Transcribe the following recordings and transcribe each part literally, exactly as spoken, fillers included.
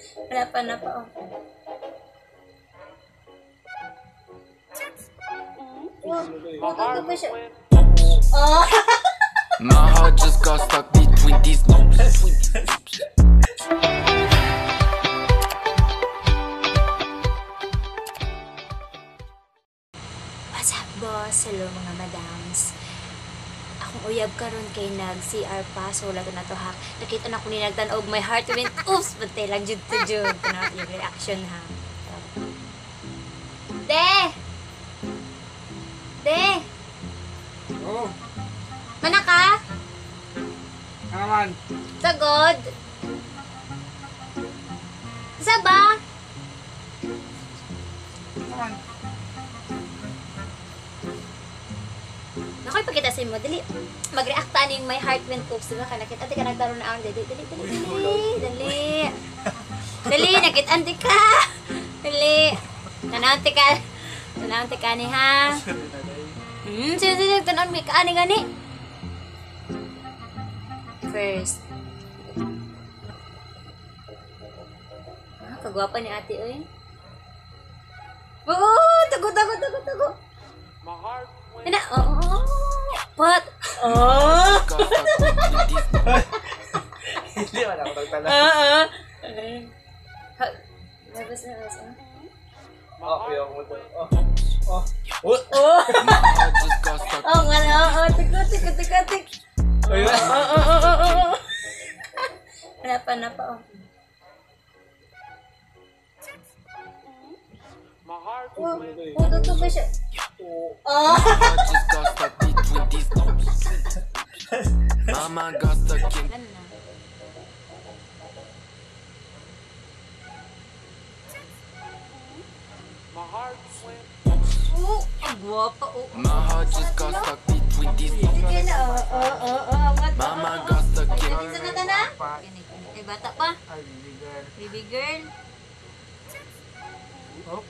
Wala pa na pa, oh. Oh, oh, ba siya? Oh! My heart just got stuck between these loops. What's up, boss? Hello, mga madams. Akong uyab karon kay nag-C R pa, so wala to na to hak. Nakita na ko ni nagtanog, my heart went, oops, bantay lang jud to jud. Tanaw yung reaction, ha. De! De! Oo. Mana ka? Ano naman? Sagod? Isa ba? Ano naman? Nakoy pagkita sa mo, dali. Mag-react ta ning my heart went oops, diba? Kanakit, ate ka nagtaro na ang dali, dali, dali, dali, dali. Dali, nakit, ante ka. Dali. Tanawante ka. Tanawante ka ni, ha? Hmm, sige, sige, tanawante may kaani gani. First. Ah, kagwapa ni ate, oy. Oo, tago, tago, tago, tago. Ano? Oo. What? Oh! Hindi man ako nagtala. Oo. Labas na, labas na. Oh, yung mo to. Oh. Oh. Oh. Oh! Oh, nga na. Oh, tiko, tiko, tiko, tiko. Ayun. Oo, oo, oo, oo. Wala pa na pa, oh. Oh, oh, totoo ba siya? Oh! Mama got stuck in. Ano na? Oh, ang guwapa, oh. My heart just got stuck between these loops. Sige na, oh, oh, oh, oh. What? Mama got stuck in. Ganun sa nata na? Ganun, ganun. Ay, bata pa. Ay, baby girl. Baby girl. Oh.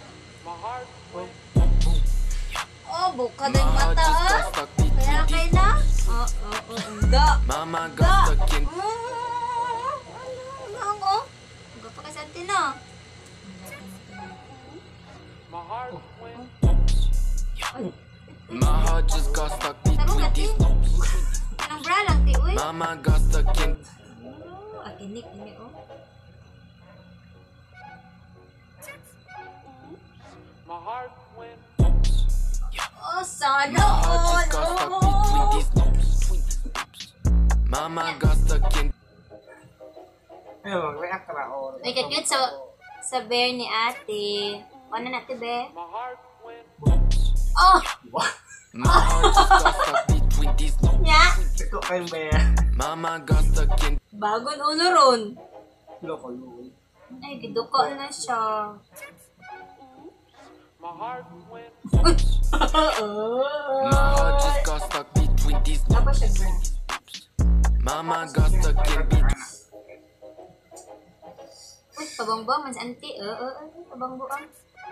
Oh, buka na My yung heart mata, just got ah. stuck Kaya between kayo these na? loops. Oh, oh, oh, hindi. Mama got stuck in. Ah, ano, ano, oh. Huwag pa kasi atin, ah. My heart just got stuck Tarong between natin. these loops. Anong bra lang, ti, uy. Mama got stuck in. Oh, ah, inik, inik, oh. Oh, sana My heart all. just got stuck between these loops. Mama got stuck in. Ayun, mag-react ka na ako. Ay, cute sa, sa bear ni ate. Ano natin, be? Oh! My heart just got stuck between these loops. Nya! Ito kayong bear. Mama got stuck in. Bagon ulo ron. Loko, loko. Ay, giduka na siya. My heart just got stuck between these loops. Tapos siya, bra. Mama got stuck in between. Uy, pabangbo, mas auntie. Oo, oo, oo, pabangbo ah.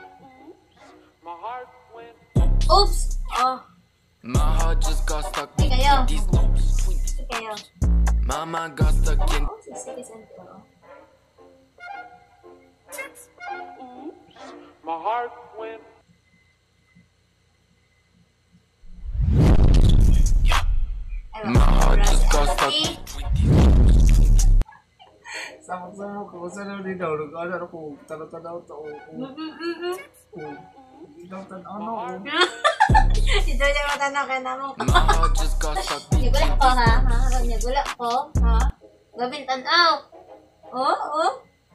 Oops! Oh, My heart just got stuck Ay, kayo. between these loops. sige kayo. Mama got stuck in. Oh, sige, sige, auntie. Oo. My heart went. Ay, My heart just got stuck auntie. between these loops. Samang-samang ko. Saan din daw? Nag-ano ko. Tanaw-tanaw to. Hindi daw tanaw. Ano? Ito niya matanong ka naman. My heart just got stuck between Nagulak ko, these ha? Ha? Harap niya, gulak ko. Ha? Gabin, tanaw. Oh, oh.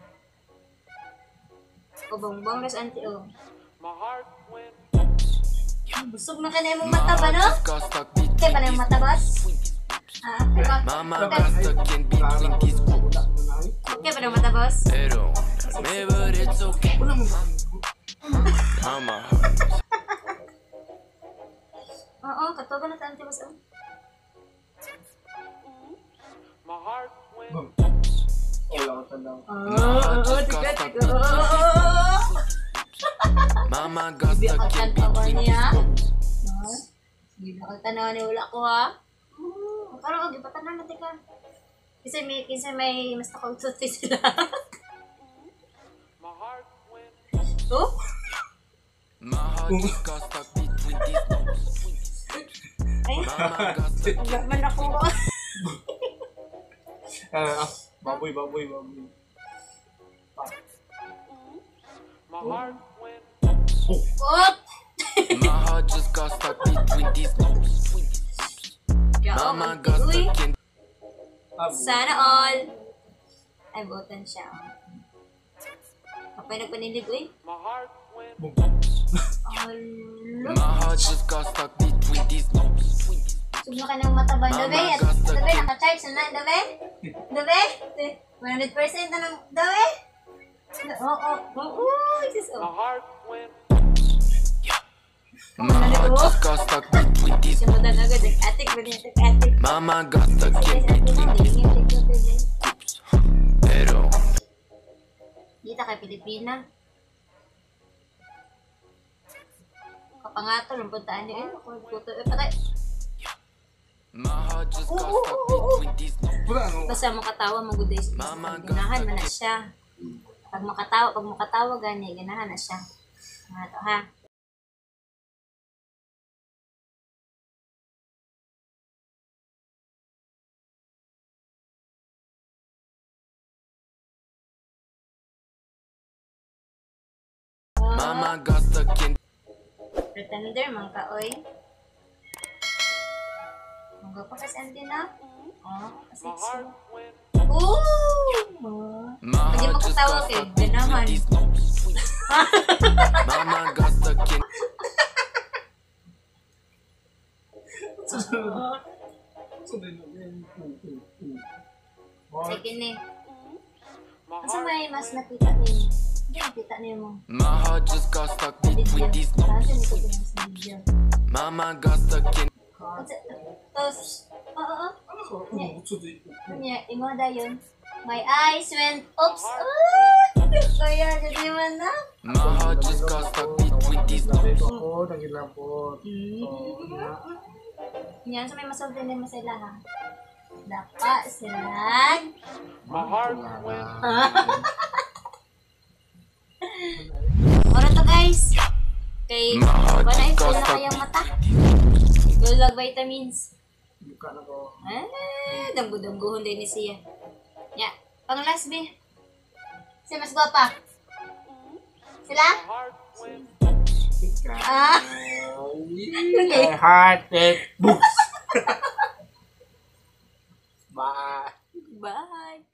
O, bongbong ras auntie, oh. Busog na ka na yung My mata ba, heart no? just got stuck between Kaya ba na yung these mata, boss? Ha? Diba? Mama got stuck in between these loops. Okay ba na yung mata, boss? Pero, me, but it's okay. Mama heart. Oo, katugan na sa auntie, boss, oh. Wala ko tanaw. Oo, oo, tiga, tiga, oo. Mama got Hindi ako stuck in tanawa between niya. these loops. Ha? Hindi ako tanawa niya, wala ko, ha? Oo, parang, oh, di pa tanaw natin ka. Kasi may, kasi may mas nakautot sila. heart just got stuck between these notes. Ay, Mama got stuck wala man ako. Ah, baboy, baboy, baboy. My heart went. Oop! My heart just got stuck between these notes. Yaong Mama ang got tigoy. stuck in. Sana all. Ay, butan siya. Oh. Kapay nagpanilig, uy. My heart went. Alo. My heart just got stuck between these notes. Sugno ka ng mataba. Dabe, at dabe, naka-charge na na. Dabe? Dabe? one hundred percent na ng dabe? Oo, oo, oo. Jesus, My oh. heart went. My heart just got stuck between these. Simutan agad, nag-attic ba niya? Nag-attic. Mama got stuck in Sige, between ate these. mo, tingin, tingin. Pero Dito kay Pilipina. Kapangato, ng puntaan niyo. Eh, puto. Eh, patay. my heart just got Oo, stuck oo, oo. between these notes. Wala, ano? Basta makatawa, magudays. Mama, Ganahan man na siya. Pag makatawa, pag makatawa gani, ganahan na siya. Mga to, ha? Mama got stuck in. Pretender, mga kaoy. Mga pa kasi ang na. Oh, kasi so. Ooh! My Pag di heart just makatawa got kay stuck ganahan. between these notes. Mama got stuck in. Sunod. Sunod na yan. What? Sige ni. Asa may mas nakita niyo? Hindi nakita niyo mo. My heart just got stuck Video. between these notes. Saan siya nito din sa video? Mama got stuck in. Tapos, oo, oo. Ano ko? Ano? Sunod. Kanya, imo da yun. My eyes went, oops! Ah! Kaya, hindi man na. My heart just got stuck between these notes. Nandito ako, nangilapot. Yan, sa may masulti na mo sila, ha? Dapa, silag. My heart went. Oras to, guys. Kay, My heart wala just yung got na stuck kayang mata. between. Gulag vitamins. Buka na ko. Ah, damgo-damgohon din ni siya. Ya, pang last, be. Siya mas gwapa. Sila? Ah. My heart it books. Bye. Bye.